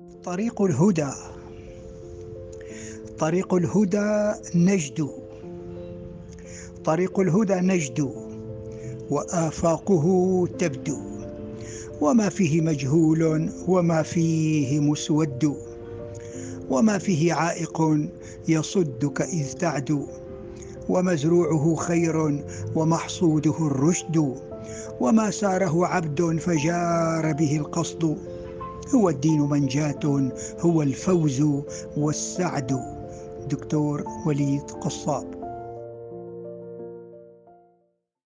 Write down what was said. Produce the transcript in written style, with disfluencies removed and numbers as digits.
طريق الهدى. طريق الهدى نجد. طريق الهدى نجد وآفاقه تبدو، وما فيه مجهول وما فيه مسود، وما فيه عائق يصدك إذ تعدو، ومزروعه خير ومحصوده الرشد، وما ساره عبد فجار به القصد. هو الدين منجاة، هو الفوز والسعد. دكتور وليد قصاب.